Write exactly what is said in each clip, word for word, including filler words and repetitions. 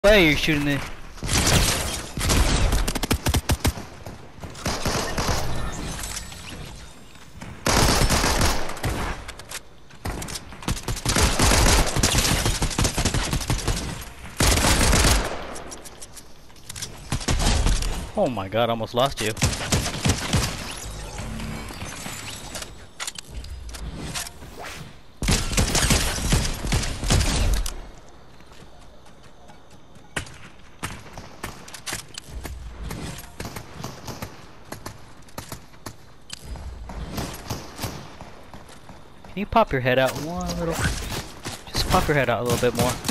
Way you're shooting it. Oh my god, I almost lost you. Can you pop your head out one little? Just pop your head out a little bit more.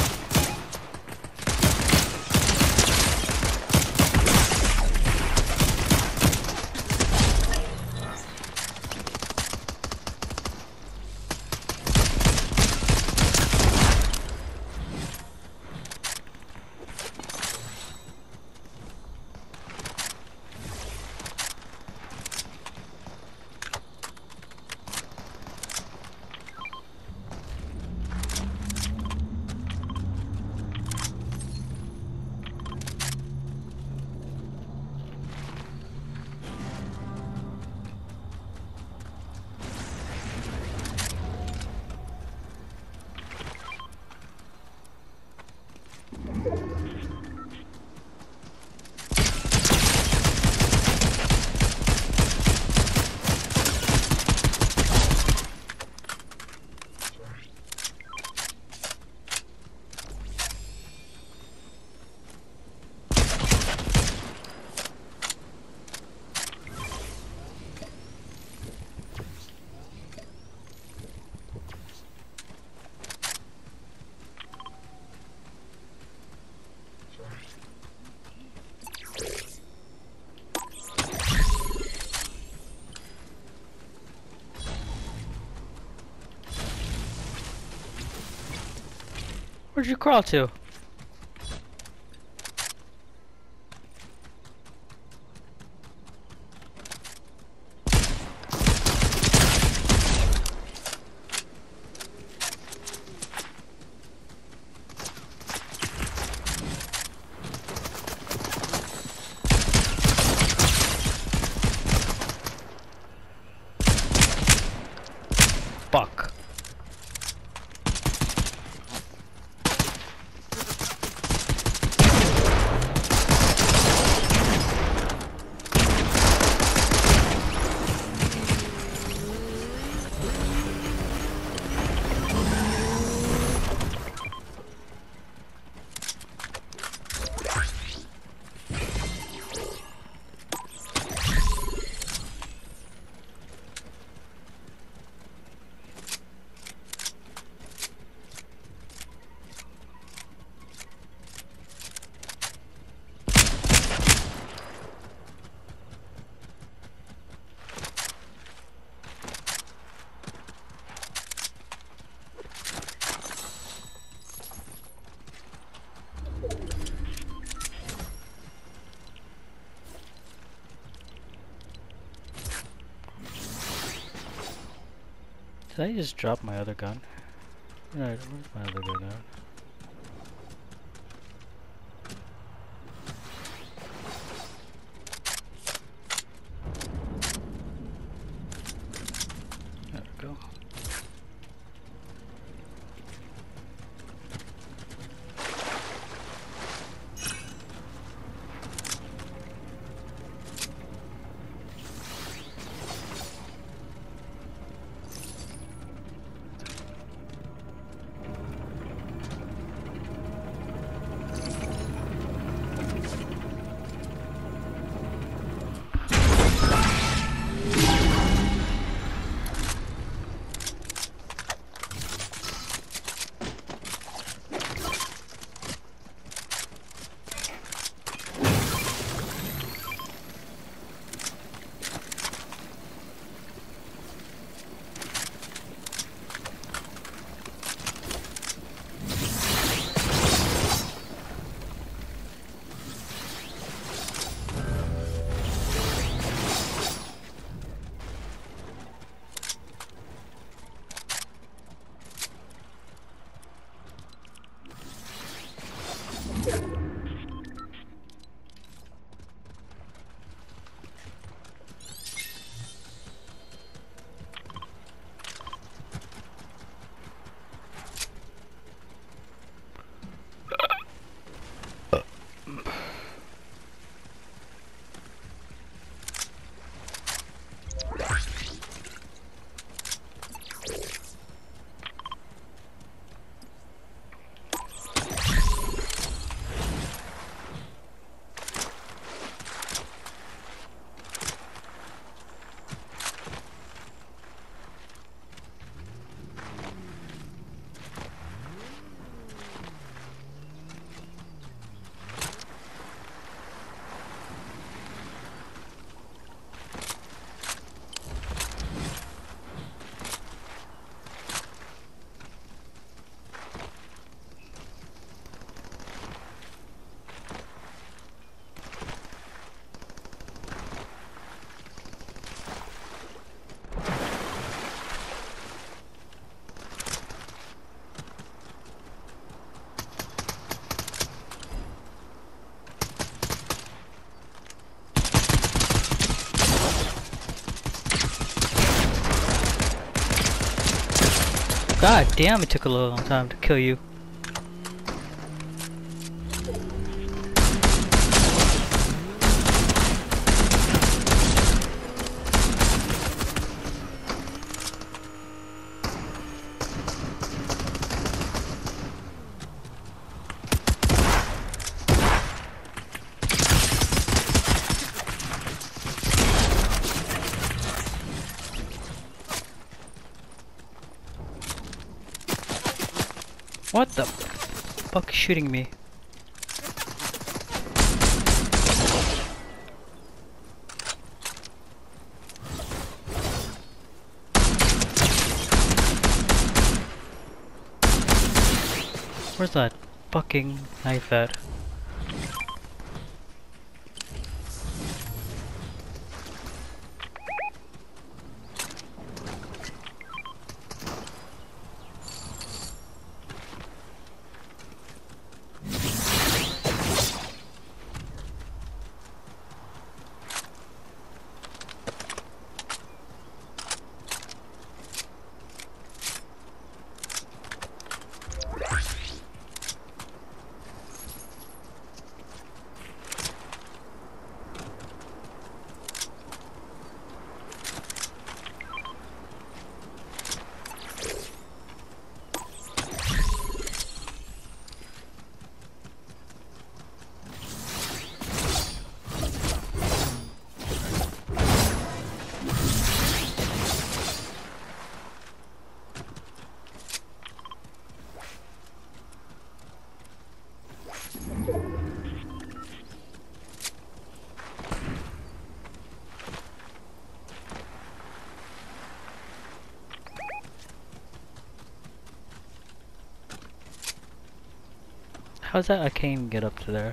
Where'd you crawl to? Fuck. Did I just drop my other gun? Alright, where's my other gun at? There we go. God damn, it took a little long time to kill you. What the fuck is shooting me? Where's that fucking knife at? How's that I can't even get up to there?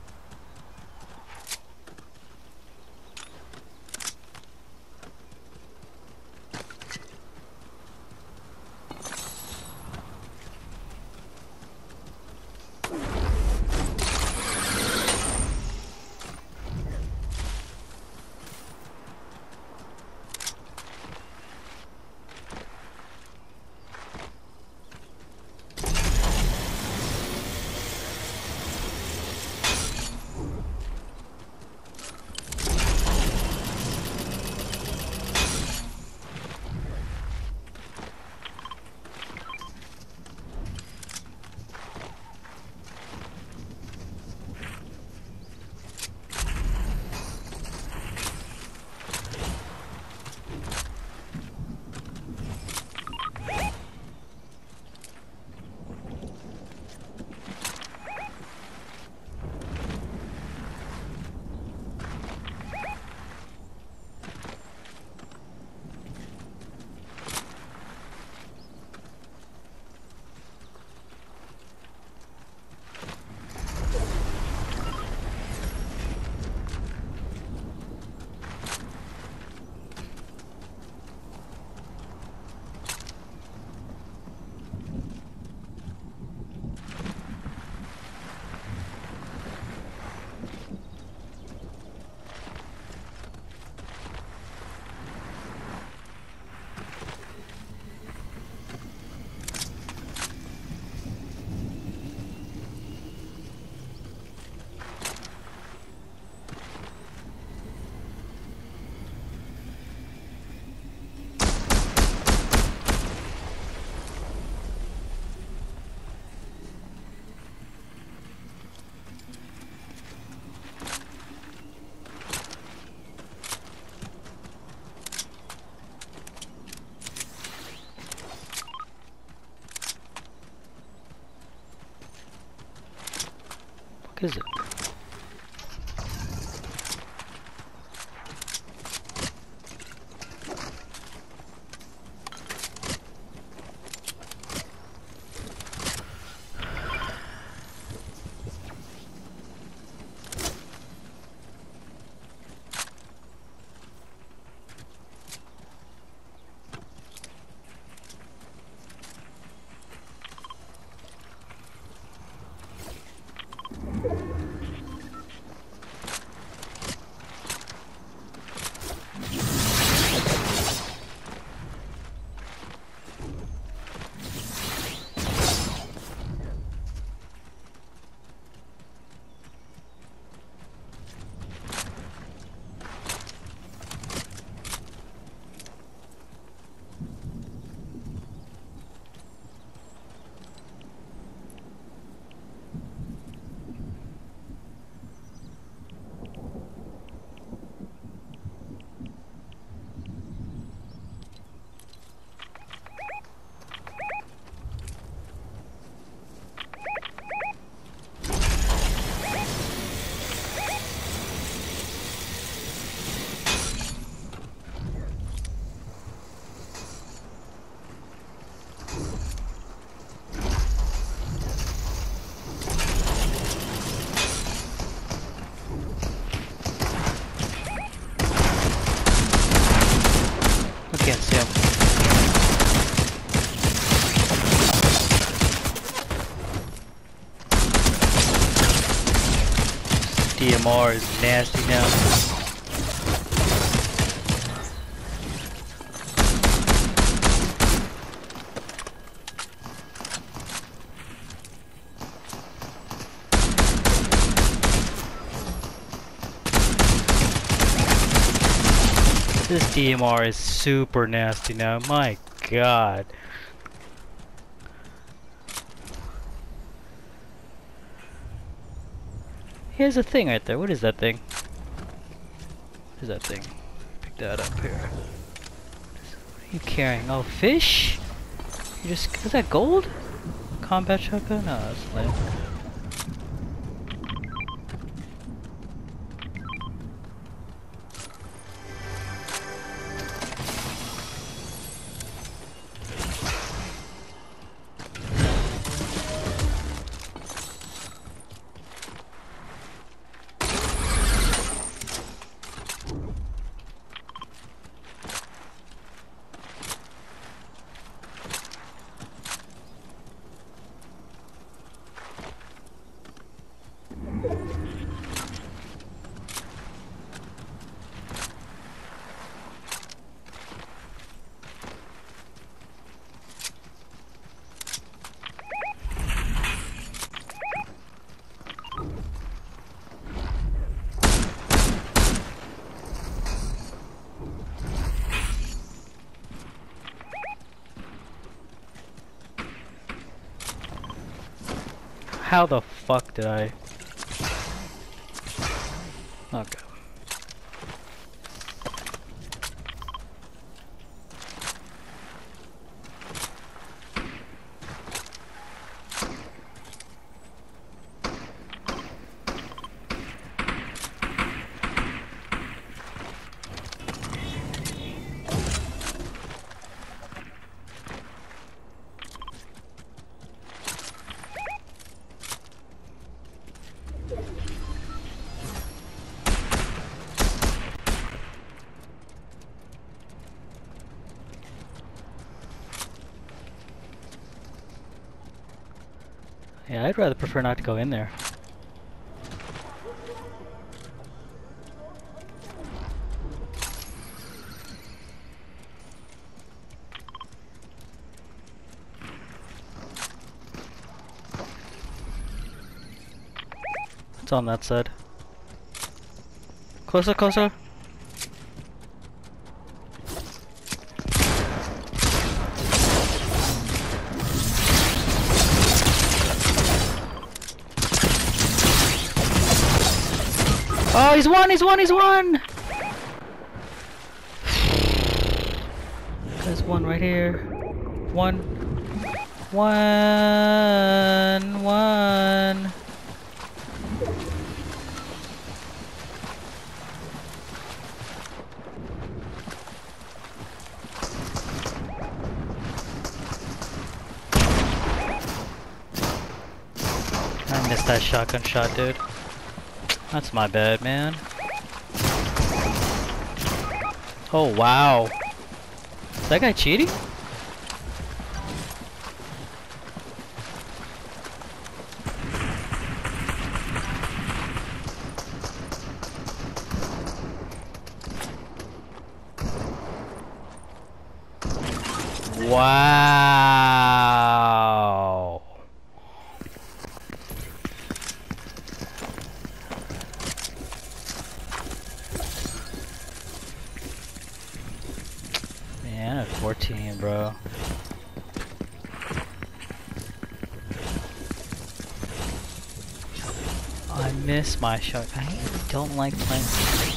What is it? D M R is nasty now. This D M R is super nasty now. My God. Here's a thing right there. What is that thing? What is that thing? Pick that up here. What are you carrying? Oh, fish? You just, is that gold? Combat shotgun? No, that's lame. How the fuck did I? Okay. Yeah, I'd rather prefer not to go in there. It's on that side. Closer, closer. Oh, he's won, he's won, he's won! There's one right here. One. One. One. I missed that shotgun shot, dude. That's my bad, man. Oh, wow. Is that guy cheating? Wow. Man, at fourteen, bro. I miss my shot. I don't like playing.